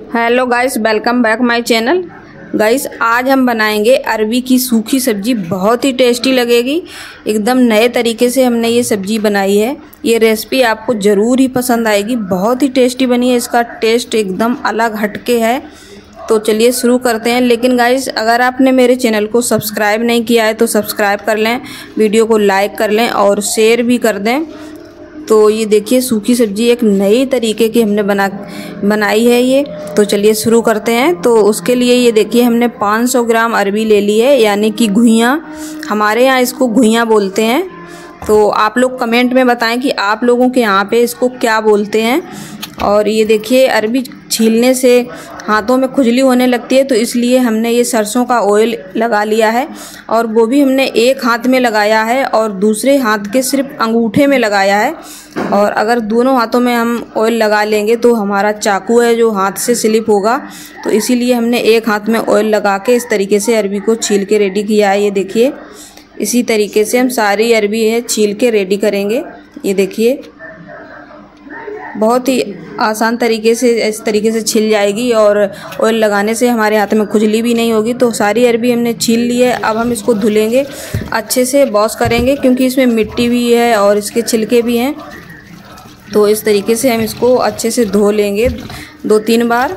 Hello guys, welcome back my channel. Guys, आज हम बनाएंगे अरबी की सूखी सब्जी। बहुत ही टेस्टी लगेगी। एकदम नए तरीके से हमने ये सब्जी बनाई है। ये रेसिपी आपको ज़रूर ही पसंद आएगी। बहुत ही टेस्टी बनी है। इसका टेस्ट एकदम अलग हटके है। तो चलिए शुरू करते हैं। लेकिन गाइस, अगर आपने मेरे चैनल को सब्सक्राइब नहीं किया है तो सब्सक्राइब कर लें, वीडियो को लाइक कर लें और शेयर भी कर दें। तो ये देखिए, सूखी सब्जी एक नई तरीके की हमने बनाई है ये। तो चलिए शुरू करते हैं। तो उसके लिए ये देखिए, हमने 500 ग्राम अरबी ले ली है, यानी कि घुइयाँ। हमारे यहाँ इसको घुइयाँ बोलते हैं। तो आप लोग कमेंट में बताएं कि आप लोगों के यहाँ पे इसको क्या बोलते हैं। और ये देखिए, अरबी छीलने से हाथों में खुजली होने लगती है, तो इसलिए हमने ये सरसों का ऑयल लगा लिया है। और वो भी हमने एक हाथ में लगाया है और दूसरे हाथ के सिर्फ अंगूठे में लगाया है। और अगर दोनों हाथों में हम ऑयल लगा लेंगे तो हमारा चाकू है जो हाथ से स्लिप होगा। तो इसीलिए हमने एक हाथ में ऑयल लगा के इस तरीके से अरबी को छील के रेडी किया है। ये देखिए, इसी तरीके से हम सारी अरबी है छील के रेडी करेंगे। ये देखिए, बहुत ही आसान तरीके से इस तरीके से छिल जाएगी और ऑयल लगाने से हमारे हाथ में खुजली भी नहीं होगी। तो सारी अरबी हमने छील ली है। अब हम इसको धुलेंगे, अच्छे से वॉश करेंगे, क्योंकि इसमें मिट्टी भी है और इसके छिलके भी हैं। तो इस तरीके से हम इसको अच्छे से धो लेंगे 2-3 बार।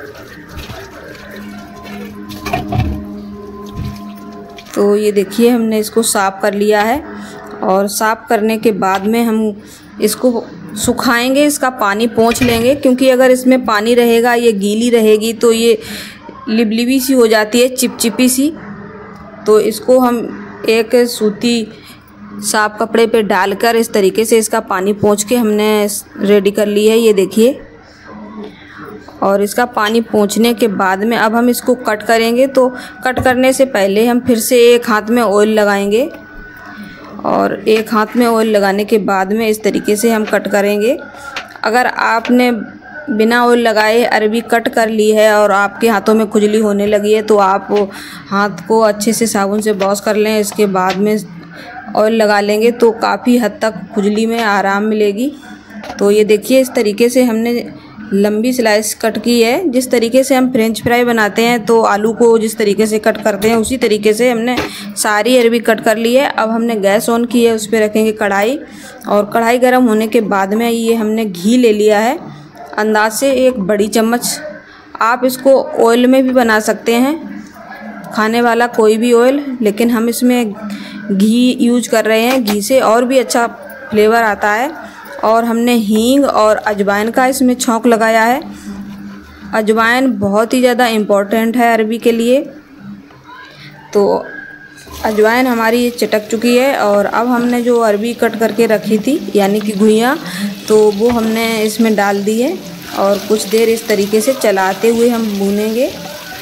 तो ये देखिए, हमने इसको साफ़ कर लिया है। और साफ़ करने के बाद में हम इसको सुखाएंगे, इसका पानी पोंछ लेंगे, क्योंकि अगर इसमें पानी रहेगा, ये गीली रहेगी तो ये लिबलिबी सी हो जाती है, चिपचिपी सी। तो इसको हम एक सूती साफ कपड़े पे डालकर इस तरीके से इसका पानी पोंछ के हमने रेडी कर ली है। ये देखिए, और इसका पानी पोंछने के बाद में अब हम इसको कट करेंगे। तो कट करने से पहले हम फिर से एक हाथ में ऑयल लगाएंगे और एक हाथ में ऑयल लगाने के बाद में इस तरीके से हम कट करेंगे। अगर आपने बिना ऑयल लगाए अरबी कट कर ली है और आपके हाथों में खुजली होने लगी है तो आप हाथ को अच्छे से साबुन से वॉश कर लें। इसके बाद में ऑयल लगा लेंगे तो काफ़ी हद तक खुजली में आराम मिलेगी। तो ये देखिए, इस तरीके से हमने लंबी स्लाइस कट की है। जिस तरीके से हम फ्रेंच फ्राई बनाते हैं तो आलू को जिस तरीके से कट करते हैं, उसी तरीके से हमने सारी अरबी कट कर ली है। अब हमने गैस ऑन की है, उस पर रखेंगे कढ़ाई। और कढ़ाई गर्म होने के बाद में ये हमने घी ले लिया है, अंदाज से 1 बड़ी चम्मच। आप इसको ऑयल में भी बना सकते हैं, खाने वाला कोई भी ऑयल, लेकिन हम इसमें घी यूज कर रहे हैं। घी से और भी अच्छा फ्लेवर आता है। और हमने हींग और अजवाइन का इसमें छौंक लगाया है। अजवाइन बहुत ही ज़्यादा इम्पोर्टेंट है अरबी के लिए। तो अजवाइन हमारी ये चटक चुकी है। और अब हमने जो अरबी कट करके रखी थी, यानी कि घुइयाँ, तो वो हमने इसमें डाल दी है। और कुछ देर इस तरीके से चलाते हुए हम भूनेंगे।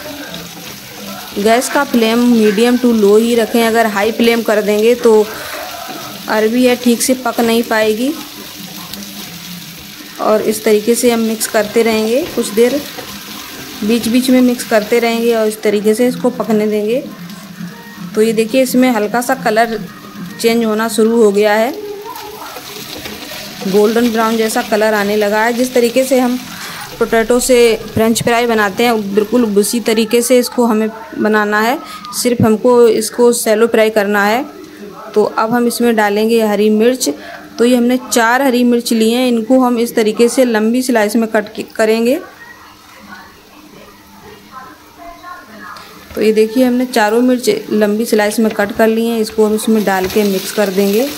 गैस का फ्लेम मीडियम टू लो ही रखें। अगर हाई फ्लेम कर देंगे तो अरबी है ठीक से पक नहीं पाएगी। और इस तरीके से हम मिक्स करते रहेंगे, कुछ देर बीच बीच में मिक्स करते रहेंगे और इस तरीके से इसको पकने देंगे। तो ये देखिए, इसमें हल्का सा कलर चेंज होना शुरू हो गया है, गोल्डन ब्राउन जैसा कलर आने लगा है। जिस तरीके से हम पोटैटो से फ्रेंच फ्राई बनाते हैं, बिल्कुल उसी तरीके से इसको हमें बनाना है। सिर्फ हमको इसको शैलो फ्राई करना है। तो अब हम इसमें डालेंगे हरी मिर्च। तो ये हमने 4 हरी मिर्च ली हैं, इनको हम इस तरीके से लंबी स्लाइस में कट करेंगे। तो ये देखिए, हमने चारों मिर्च लंबी स्लाइस में कट कर ली हैं। इसको हम इसमें डाल के मिक्स कर देंगे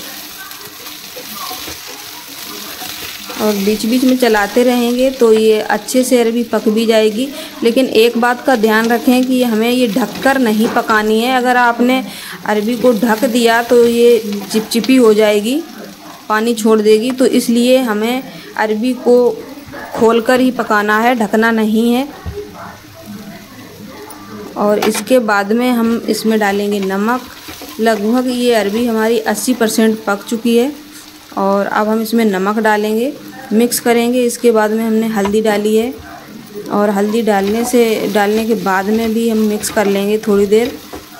और बीच बीच में चलाते रहेंगे तो ये अच्छे से अरबी पक भी जाएगी। लेकिन एक बात का ध्यान रखें कि हमें ये ढककर नहीं पकानी है। अगर आपने अरबी को ढक दिया तो ये चिपचिपी हो जाएगी, पानी छोड़ देगी। तो इसलिए हमें अरबी को खोलकर ही पकाना है, ढकना नहीं है। और इसके बाद में हम इसमें डालेंगे नमक। लगभग ये अरबी हमारी 80% पक चुकी है। और अब हम इसमें नमक डालेंगे, मिक्स करेंगे। इसके बाद में हमने हल्दी डाली है और हल्दी डालने के बाद में भी हम मिक्स कर लेंगे थोड़ी देर।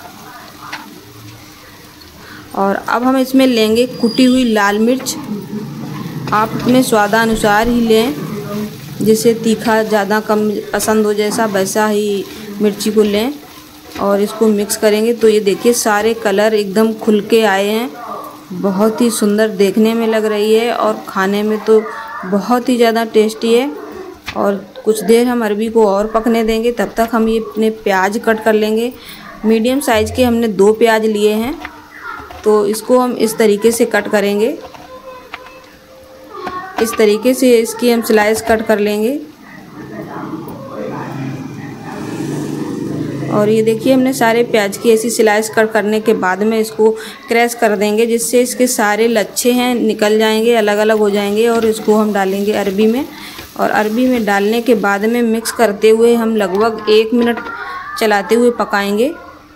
और अब हम इसमें लेंगे कुटी हुई लाल मिर्च। आप अपने स्वादानुसार ही लें। जिसे तीखा ज़्यादा कम पसंद हो, जैसा वैसा ही मिर्ची को लें और इसको मिक्स करेंगे। तो ये देखिए सारे कलर एकदम खुल के आए हैं, बहुत ही सुंदर देखने में लग रही है और खाने में तो बहुत ही ज़्यादा टेस्टी है। और कुछ देर हम अरबी को और पकने देंगे, तब तक हम ये अपने प्याज कट कर लेंगे। मीडियम साइज़ के हमने 2 प्याज लिए हैं, तो इसको हम इस तरीके से कट करेंगे। इस तरीके से इसकी हम स्लाइस कट कर लेंगे। और ये देखिए हमने सारे प्याज की ऐसी स्लाइस कट करने के बाद में इसको क्रैश कर देंगे, जिससे इसके सारे लच्छे हैं निकल जाएंगे, अलग अलग हो जाएंगे। और इसको हम डालेंगे अरबी में, और अरबी में डालने के बाद में मिक्स करते हुए हम लगभग 1 मिनट चलाते हुए पकाएंगे।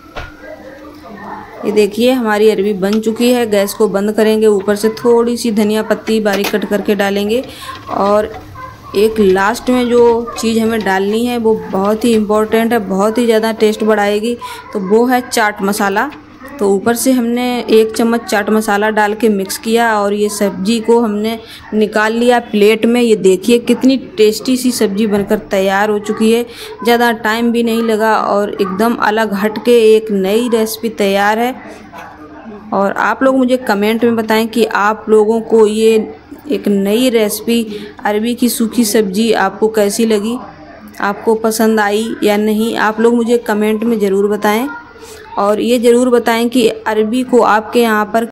ये देखिए हमारी अरबी बन चुकी है। गैस को बंद करेंगे, ऊपर से थोड़ी सी धनिया पत्ती बारीक कट करके डालेंगे। और एक लास्ट में जो चीज़ हमें डालनी है वो बहुत ही इम्पोर्टेंट है, बहुत ही ज़्यादा टेस्ट बढ़ाएगी, तो वो है चाट मसाला। तो ऊपर से हमने 1 चम्मच चाट मसाला डाल के मिक्स किया और ये सब्जी को हमने निकाल लिया प्लेट में। ये देखिए कितनी टेस्टी सी सब्जी बनकर तैयार हो चुकी है, ज़्यादा टाइम भी नहीं लगा और एकदम अलग हट के एक नई रेसिपी तैयार है। और आप लोग मुझे कमेंट में बताएं कि आप लोगों को ये एक नई रेसिपी अरबी की सूखी सब्जी आपको कैसी लगी, आपको पसंद आई या नहीं, आप लोग मुझे कमेंट में ज़रूर बताएं। और ये ज़रूर बताएं कि अरबी को आपके यहाँ पर